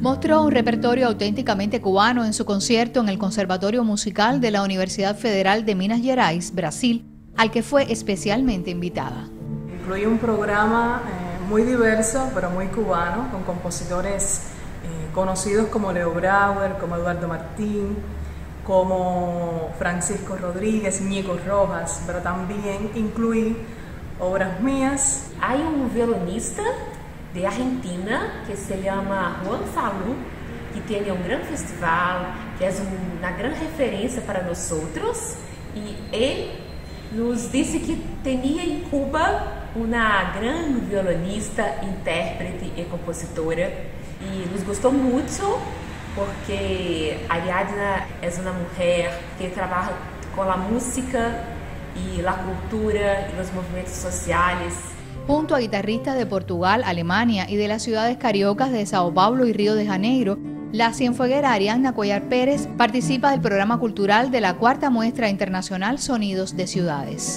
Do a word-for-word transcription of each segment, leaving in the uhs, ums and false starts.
Mostró un repertorio auténticamente cubano en su concierto en el Conservatorio Musical de la Universidad Federal de Minas Gerais, Brasil, al que fue especialmente invitada. Incluye un programa eh, muy diverso, pero muy cubano, con compositores eh, conocidos como Leo Brauer, como Eduardo Martín, como Francisco Rodríguez, Ñigo Rojas, pero también incluí obras mías. Hay un violonista de Argentina que se llama Juan Falú, que tiene un gran festival, que es una gran referencia para nosotros, y él nos dice que tenía en Cuba una gran violonista, intérprete y compositora, y nos gustó mucho porque Ariadna es una mujer que trabaja con la música y la cultura y los movimientos sociales. Junto a guitarristas de Portugal, Alemania y de las ciudades cariocas de Sao Paulo y Río de Janeiro, la cienfueguera Ariadna Cuellar Pérez participa del programa cultural de la cuarta muestra internacional Sonidos de Ciudades.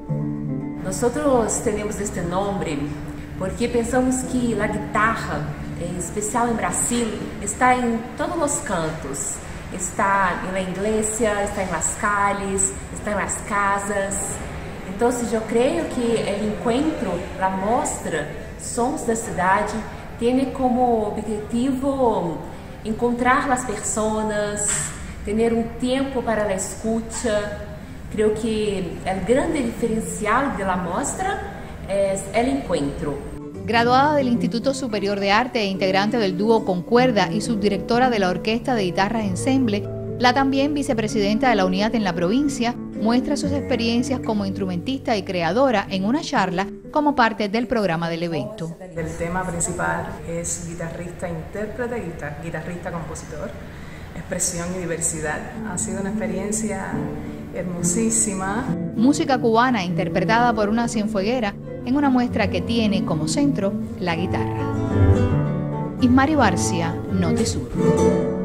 Nosotros tenemos este nombre porque pensamos que la guitarra, en especial en Brasil, está en todos los cantos. Está en la iglesia, está en las calles, está en las casas. Entonces yo creo que el encuentro, la mostra Sons da Cidade, tiene como objetivo encontrar las personas, tener un tiempo para la escucha. Creo que el grande diferencial de la mostra es el encuentro. Graduada del Instituto Superior de Arte e integrante del dúo Concuerda y subdirectora de la Orquesta de Guitarras Ensemble, la también vicepresidenta de la UNIAT en la provincia muestra sus experiencias como instrumentista y creadora en una charla como parte del programa del evento. El tema principal es guitarrista, intérprete, guitar guitarrista, compositor, expresión y diversidad. Ha sido una experiencia hermosísima. Música cubana interpretada por una cienfueguera en una muestra que tiene como centro la guitarra. Ismari Barcia, Notisur.